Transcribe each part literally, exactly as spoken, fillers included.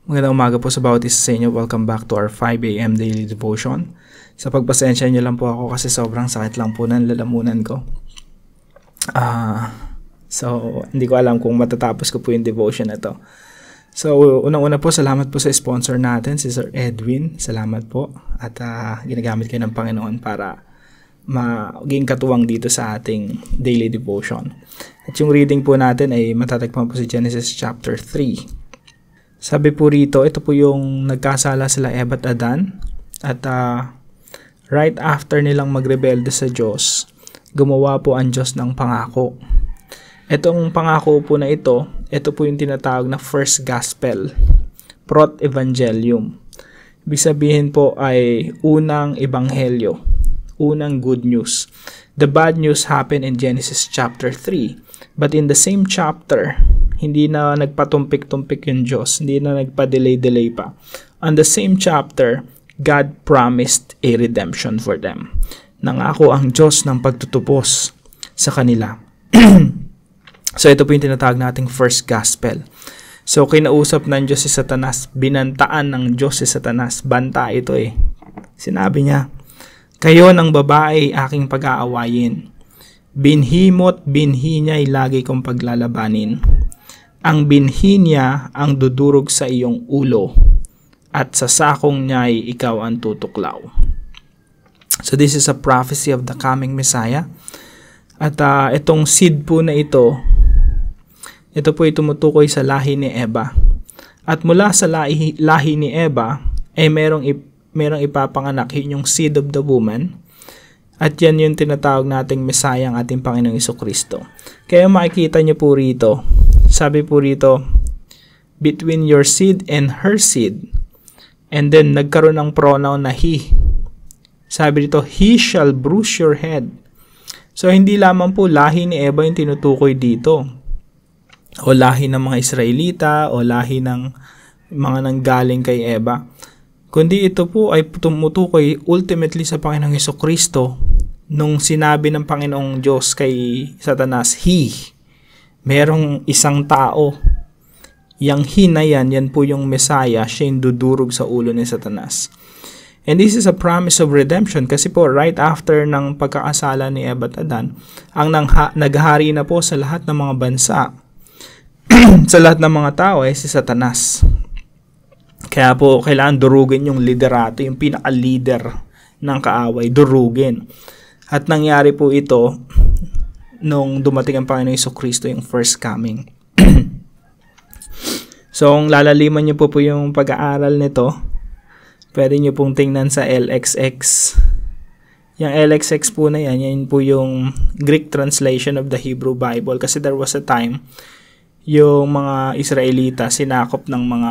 Magandang umaga po sa bawat isa sa inyo. Welcome back to our five a m daily devotion. Sa pagpasensya niyo lang po ako kasi sobrang sakit lang po ng lalamunan ko. Uh, so, hindi ko alam kung matatapos ko po yung devotion na to. So, unang-una po, salamat po sa sponsor natin, si Sir Edwin. Salamat po. At uh, ginagamit kayo ng Panginoon para maging katuwang dito sa ating daily devotion. At yung reading po natin ay matatagpuan po sa Genesis chapter three. Sabi po rito, ito po yung nagkasala sila Eva at Adan. At uh, right after nilang magrebelde sa Diyos, gumawa po ang Diyos ng pangako. Itong pangako po na ito, ito po yung tinatawag na first gospel, prot-evangelium. Ibig sabihin po ay unang ebanghelyo, unang good news. The bad news happened in Genesis chapter three. But in the same chapter, hindi na nagpatumpik-tumpik yung Diyos, hindi na nagpa-delay-delay pa. On the same chapter, God promised a redemption for them. Nangako ang Diyos ng pagtutubos sa kanila. So ito po yung tinatawag nating first gospel. So kinausap ng Diyos si Satanas, binantaan ng Diyos si Satanas, banta ito eh. Sinabi niya, kayo ng babae aking pag-aawayin. Binhi mo't binhi niya'y lagi kong paglalabanin. Ang binhi niya ang dudurog sa iyong ulo, at sa sakong niya'y ikaw ang tutuklaw. So this is a prophecy of the coming Messiah. At uh, itong seed po na ito, ito po ay tumutukoy sa lahi ni Eva. At mula sa lahi, lahi ni Eva, ay merong, ip, merong ipapanganak, yun yung seed of the woman. At yan yung tinatawag nating Messiah, ang ating Panginoong Jesucristo. Kaya makikita niyo po rito, sabi po rito, between your seed and her seed. And then, nagkaroon ng pronoun na he. Sabi dito, he shall bruise your head. So, hindi lamang po lahi ni Eva yung tinutukoy dito. O lahi ng mga Israelita, o lahi ng mga nanggaling kay Eva. Kundi ito po ay tumutukoy ultimately sa Panginoong Jesucristo nung sinabi ng Panginoong Diyos kay Satanas, he, merong isang tao. Yang he na yan, yan po yung Messiah, siya yung dudurog sa ulo ni Satanas. And this is a promise of redemption kasi po right after ng pagkakasala ni Eva at Adan, ang nangha, naghari na po sa lahat ng mga bansa, sa lahat ng mga tao ay si Satanas. Kaya po, kailangan durugin yung liderato, yung pinaka-leader ng kaaway, durugin. At nangyari po ito nung dumating ang Panginoong Jesucristo, yung first coming. So, kung lalaliman niyo po po yung pag-aaral nito, pwede niyo pong tingnan sa L X X. Yung L X X po na yan, yan po yung Greek translation of the Hebrew Bible. Kasi there was a time, yung mga Israelita, sinakop ng mga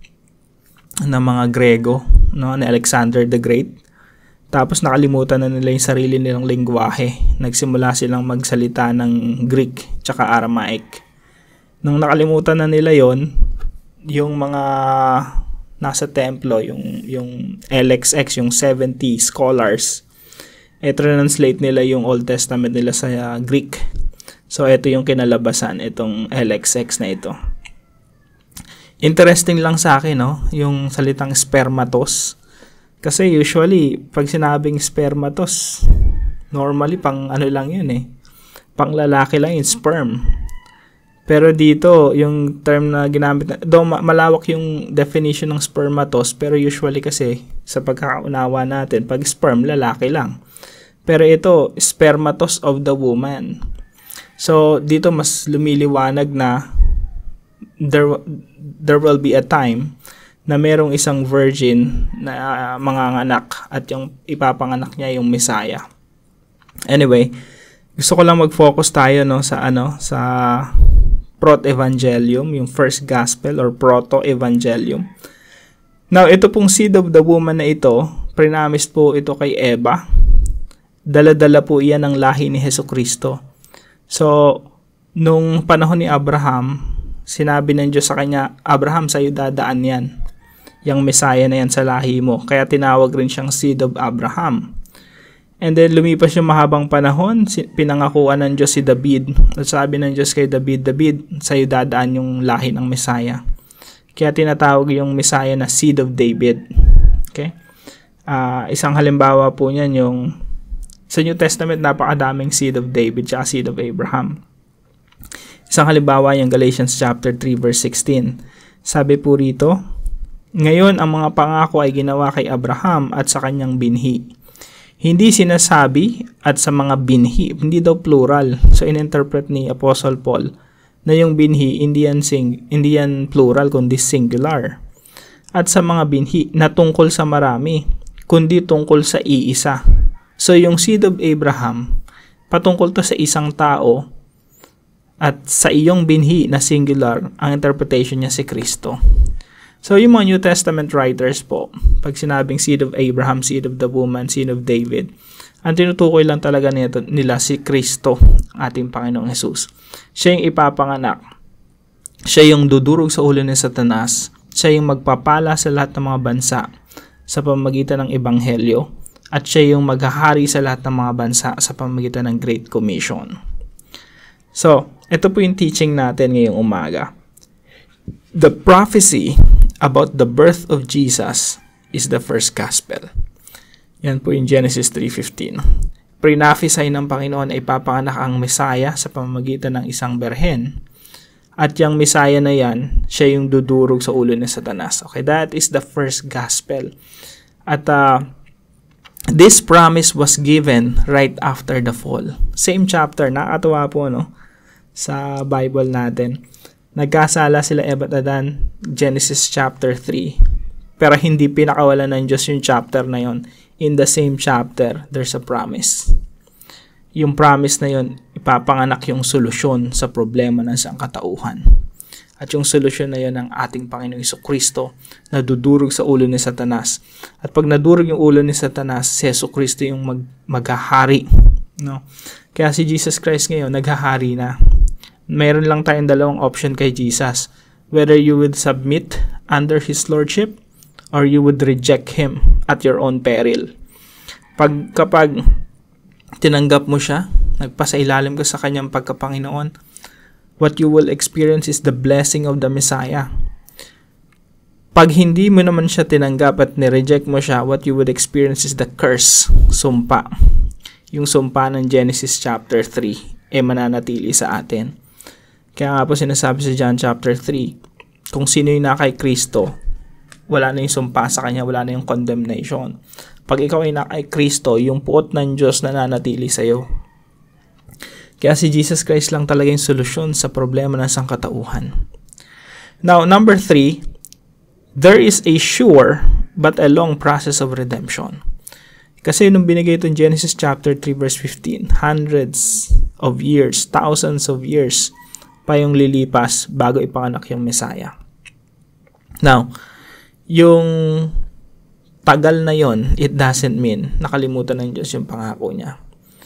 ng mga Grego, no, ni Alexander the Great. Tapos nakalimutan na nila yung sarili nilang lengguwahe. Nagsimula silang magsalita ng Greek tsaka Aramaic. Nung nakalimutan na nila yon, yung mga nasa templo, yung yung L X X, yung seventy scholars, eh translate nila yung Old Testament nila sa uh, Greek. So ito yung kinalabasan, itong L X X na ito. Interesting lang sa akin, no, yung salitang spermatos. Kasi usually, pag sinabing spermatos, normally pang ano lang yun eh. Pang lalaki lang yung sperm. Pero dito, yung term na ginamit, na, do malawak yung definition ng spermatos, pero usually kasi, sa pagkakaunawa natin, pag sperm, lalaki lang. Pero ito, spermatos of the woman. So, dito mas lumiliwanag na there there will be a time na merong isang virgin na uh, manganganak at yung ipapanganak niya yung Messiah. Anyway, gusto ko lang mag-focus tayo no sa ano sa prot-evangelium, yung first gospel or proto-evangelium. Now, ito pong seed of the woman na ito, prinamis po ito kay Eva. Dala-dala po iyan ng lahi ni Jesucristo. So, nung panahon ni Abraham, sinabi ng Diyos sa kanya, Abraham, sa'yo dadaan yan. Yung Messiah na yan sa lahi mo. Kaya tinawag rin siyang seed of Abraham. And then lumipas yung mahabang panahon, pinangakuan ng Diyos si David. At sabi ng Diyos kay David, David, sa'yo dadaan yung lahi ng Messiah. Kaya tinatawag yung Messiah na seed of David. Okay? Uh, isang halimbawa po niyan yung sa New Testament, napakadaming seed of David at seed of Abraham. Isang halimbawa yung Galatians chapter three verse sixteen. Sabi po rito, ngayon ang mga pangako ay ginawa kay Abraham at sa kanyang binhi. Hindi sinasabi at sa mga binhi, hindi daw plural. So in-interpret ni Apostle Paul na yung binhi hindi yan, sing, hindi yan plural kundi singular. At sa mga binhi na tungkol sa marami kundi tungkol sa iisa. So, yung seed of Abraham, patungkol to sa isang tao at sa iyong binhi na singular, ang interpretation niya si Kristo. So, yung mga New Testament writers po, pag sinabing seed of Abraham, seed of the woman, seed of David, ang tinutukoy lang talaga nito, nila si Kristo, ating Panginoong Jesus. Siya yung ipapanganak. Siya yung dudurog sa ulo ni Satanas. Siya yung magpapala sa lahat ng mga bansa sa pamamagitan ng Ebanghelyo. At siya yung maghahari sa lahat ng mga bansa sa pamamagitan ng Great Commission. So, ito po yung teaching natin ngayong umaga. The prophecy about the birth of Jesus is the first gospel. Yan po yung Genesis three fifteen. Prinaphisay ng Panginoon ay ipapanganak ang Messiah sa pamamagitan ng isang berhen. At yung Messiah na yan, siya yung dudurog sa ulo ni Satanas. Okay, that is the first gospel. At uh, this promise was given right after the fall. Same chapter, nakakatuwa po no, sa Bible natin. Nagkasala sila Eva at Adan, Genesis chapter three. Pero hindi pinakawalan ng Diyos yung chapter na yon. In the same chapter, there's a promise. Yung promise na yon, ipapanganak yung solusyon sa problema ng sangkatauhan. At yung solusyon na yun ng ating Panginoong Jesucristo na dudurog sa ulo ni Satanas. At pag nadurog yung ulo ni Satanas, si Jesucristo yung mag maghahari. No? Kaya si Jesus Christ ngayon, naghahari na. Meron lang tayong dalawang option kay Jesus. Whether you would submit under His Lordship or you would reject Him at your own peril. Pag, kapag tinanggap mo siya, nagpasailalim ka sa kanyang pagkapanginoon, what you will experience is the blessing of the Messiah. Pag hindi mo naman siya tinanggap at nireject mo siya, what you would experience is the curse, sumpa. Yung sumpa ng Genesis chapter three, eh mananatili sa atin. Kaya nga po sinasabi sa John chapter three, kung sino yung na kay Kristo, wala na yung sumpa sa kanya, wala na yung condemnation. Pag ikaw ay na kay Kristo, yung puot ng Diyos na nanatili sa'yo. Kaya si Jesus Christ lang talaga yung solusyon sa problema ng sangkatauhan. Now, number three, there is a sure but a long process of redemption. Kasi nung binigay itong Genesis chapter three verse fifteen, hundreds of years, thousands of years pa yung lilipas bago ipanganak yung Messiah. Now, yung tagal na yon, it doesn't mean nakalimutan ng Diyos yung pangako niya.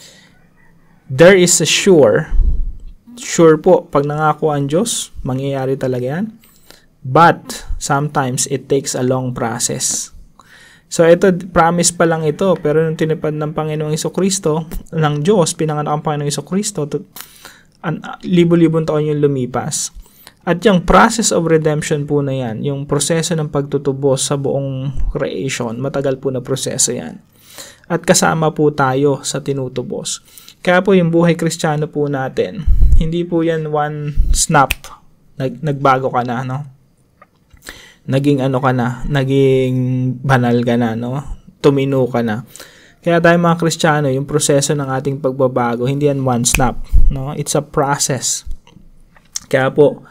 There is a sure, sure po, pag nangako ang Diyos, mangyayari talaga yan. But, sometimes, it takes a long process. So, ito, promise pa lang ito, pero nung tinipad ng Panginoong Jesucristo, ng Diyos, pinanganak ang Panginoong Jesucristo, libo-libong taon yung lumipas. At yung process of redemption po na yan, yung proseso ng pagtutubos sa buong creation, matagal po na proseso yan. At kasama po tayo sa tinutubos. Kaya po yung buhay Kristiyano po natin, hindi po yan one snap, nag, nagbago ka na, no? Naging ano ka na, naging banal ka na, no? Tumino ka na. Kaya tayo mga Kristiyano, yung proseso ng ating pagbabago, hindi yan one snap, no? It's a process. Kaya po,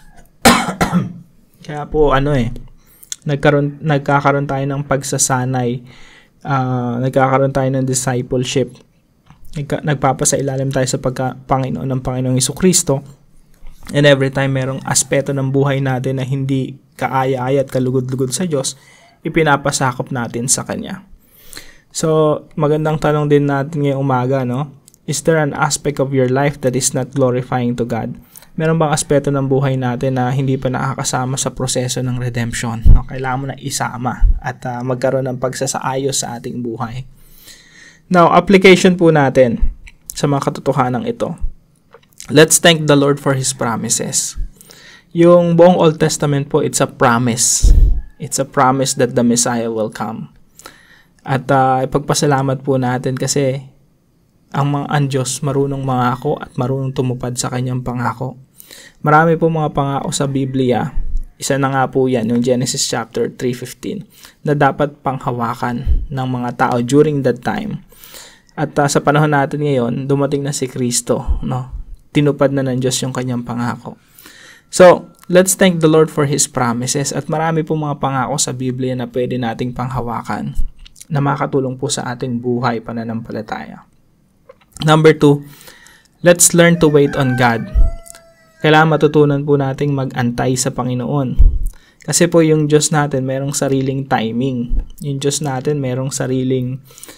kaya po ano eh, nagkaroon, nagkakaroon tayo ng pagsasanay, uh, nagkakaroon tayo ng discipleship, nagpapasailalim tayo sa pagka Panginoon ng Panginoong Jesucristo, and every time merong aspeto ng buhay natin na hindi kaaya-aya at kalugod-lugod sa Diyos, ipinapasakop natin sa Kanya. So, magandang tanong din natin ngayong umaga, no? Is there an aspect of your life that is not glorifying to God? Meron bang aspeto ng buhay natin na hindi pa nakakasama sa proseso ng redemption? No? Kailangan mo na isama at uh, magkaroon ng pagsasaayos sa ating buhay. Now, application po natin sa mga katotohanan ito. Let's thank the Lord for His promises. Yung buong Old Testament po, it's a promise. It's a promise that the Messiah will come. At uh, ipagpasalamat po natin kasi ang mga ang Diyos marunong mangako at marunong tumupad sa kanyang pangako. Marami po mga pangako sa Biblia. Isa na nga po yan, yung Genesis chapter three fifteen, na dapat panghawakan ng mga tao during that time. At uh, sa panahon natin ngayon, dumating na si Kristo, no? Tinupad na ng Diyos yung kanyang pangako. So, let's thank the Lord for His promises. At marami po mga pangako sa Biblia na pwede nating panghawakan na makatulong po sa ating buhay pananampalataya. Number two, let's learn to wait on God. Kailangan matutunan po nating mag-antay sa Panginoon. Kasi po yung Diyos natin merong sariling timing. Yung Diyos natin merong sariling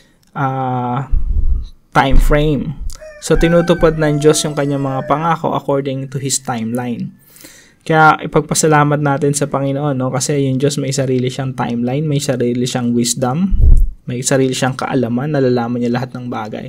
uh, time frame. So, tinutupad ng Diyos yung kanyang mga pangako according to His timeline. Kaya ipagpasalamat natin sa Panginoon, no? Kasi yung Diyos may sarili siyang timeline, may sarili siyang wisdom, may sarili siyang kaalaman, nalalaman niya lahat ng bagay.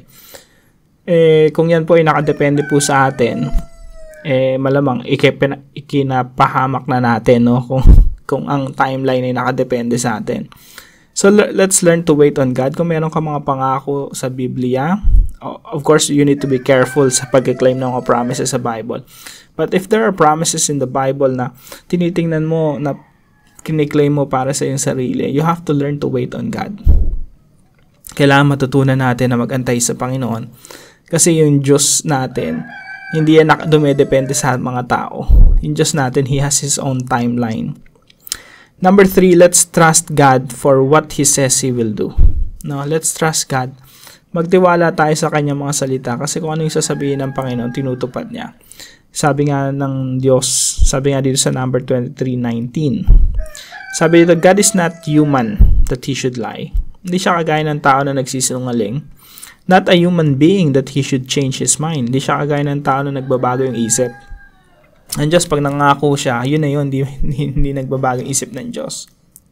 Eh, kung yan po ay nakadepende po sa atin, eh, malamang ikipina, ikinapahamak na natin, no? Kung, kung ang timeline ay nakadepende sa atin. So, let's learn to wait on God. Kung meron ka mga pangako sa Biblia, of course, you need to be careful sa pag-claim ng mga promises sa Bible. But if there are promises in the Bible na tinitingnan mo, na kiniklaim mo para sa iyong sarili, you have to learn to wait on God. Kailangan matutunan natin na mag-antay sa Panginoon. Kasi yung Diyos natin, hindi yan dumedepende sa mga tao. Yung Diyos natin, He has His own timeline. Number three, let's trust God for what He says He will do. No, let's trust God. Magtiwala tayo sa kanyang mga salita kasi kung ano yung sasabihin ng Panginoon, tinutupad niya. Sabi nga ng Diyos, sabi nga dito sa number twenty-three nineteen. Sabi dito, God is not human that He should lie. Hindi siya kagaya ng tao na nagsisinungaling. Not a human being that He should change His mind. Hindi siya kagaya ng tao na nagbabago yung isip. Ang Diyos, pag nangako siya, yun na yun, hindi, hindi, hindi nagbabago yung isip ng Diyos.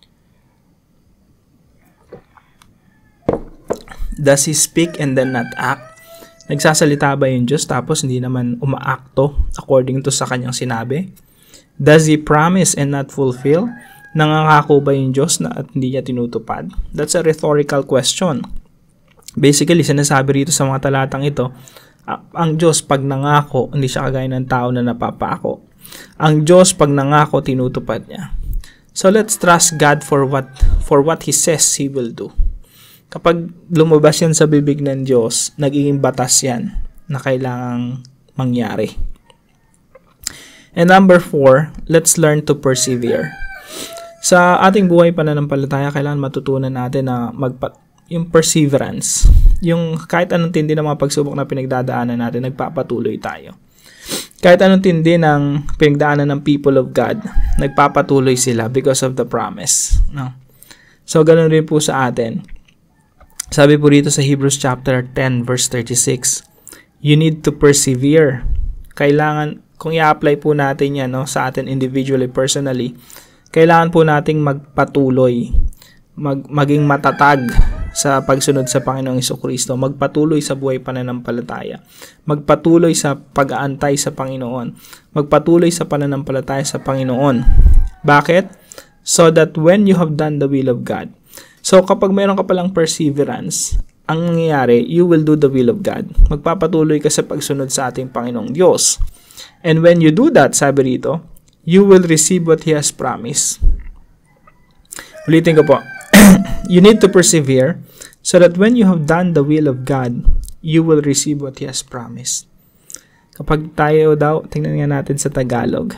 Does He speak and then not act? Nagsasalita ba yung Diyos tapos hindi naman umaakto according to sa kanyang sinabi? Does He promise and not fulfill? Nangangako ba yung Diyos na at hindi niya tinutupad? That's a rhetorical question. Basically, sinasabi rito sa mga talatang ito, ang Diyos pag nangako, hindi siya kagaya ng tao na napapako. Ang Diyos pag nangako, tinutupad niya. So let's trust God for what for what He says He will do. Kapag lumabas yan sa bibig ng Diyos, nagiging batas yan na kailangang mangyari. And number four, let's learn to persevere. Sa ating buhay pananampalataya, kailangan matutunan natin na magpa- yung perseverance. Yung kahit anong tindi ng mga pagsubok na pinagdadaanan natin, nagpapatuloy tayo. Kahit anong tindi ng pinagdaanan ng people of God, nagpapatuloy sila because of the promise. No? So, ganun rin po sa atin. Sabi po dito sa Hebrews chapter ten verse thirty-six, you need to persevere. Kailangan, kung i-apply po natin yan, no, sa atin individually, personally, kailangan po nating magpatuloy, mag, maging matatag sa pagsunod sa Panginoong Jesucristo, magpatuloy sa buhay pananampalataya, magpatuloy sa pag-aantay sa Panginoon, magpatuloy sa pananampalataya sa Panginoon. Bakit? So that when you have done the will of God, so, kapag mayroon ka palang perseverance, ang nangyayari, you will do the will of God. Magpapatuloy ka sa pagsunod sa ating Panginoong Diyos. And when you do that, sabi rito, you will receive what He has promised. Ulitin ko po. You need to persevere so that when you have done the will of God, you will receive what He has promised. Kapag tayo daw, tingnan nga natin sa Tagalog.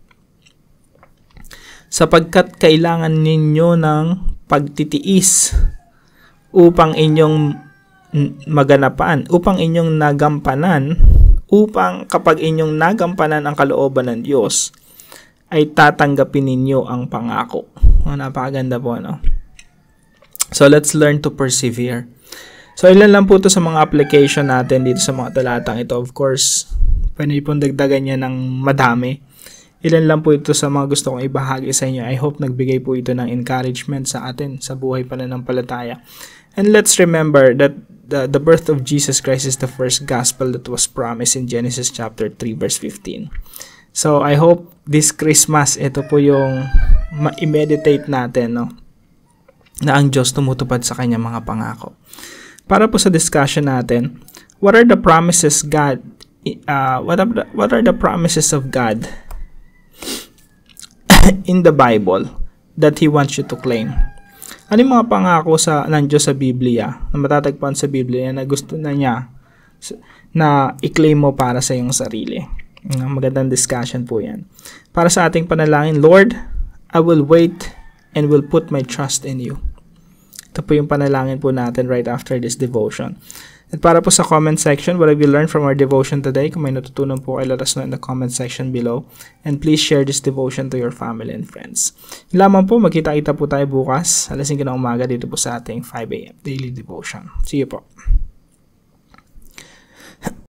Sapagkat kailangan ninyo ng pagtitiis upang inyong maganapan, upang inyong nagampanan, upang kapag inyong nagampanan ang kalooban ng Diyos, ay tatanggapin ninyo ang pangako. Oh, napakaganda po, no? So, let's learn to persevere. So, ilan lang po ito sa mga application natin dito sa mga talatang ito. Of course, pwede pong dagdagan niya ng madami. Ilan lang po ito sa mga gusto kong ibahagi sa inyo. I hope nagbigay po ito ng encouragement sa atin sa buhay pananampalataya. And let's remember that the, the birth of Jesus Christ is the first gospel that was promised in Genesis chapter three verse fifteen. So, I hope this Christmas, ito po yung ma-meditate natin, no? Na ang Diyos tumutupad sa kanyang mga pangako. Para po sa discussion natin, what are the promises God, uh, what, are the, what are the promises of God in the Bible that He wants you to claim? Ano yung mga pangako sa, ng Diyos sa Biblia, na matatagpuan sa Biblia, na gusto na niya na i-claim mo para sa iyong sarili? Magandang discussion po yan. Para sa ating panalangin, Lord, I will wait and will put my trust in you. Ito po yung panalangin po natin right after this devotion. At para po sa comment section, what have you learned from our devotion today? Kung may natutunan po kayo, let us know in the comment section below. And please share this devotion to your family and friends. Yun lamang po, magkita-kita po tayo bukas, alas singko ng umaga dito po sa ating five a m Daily Devotion. See you po.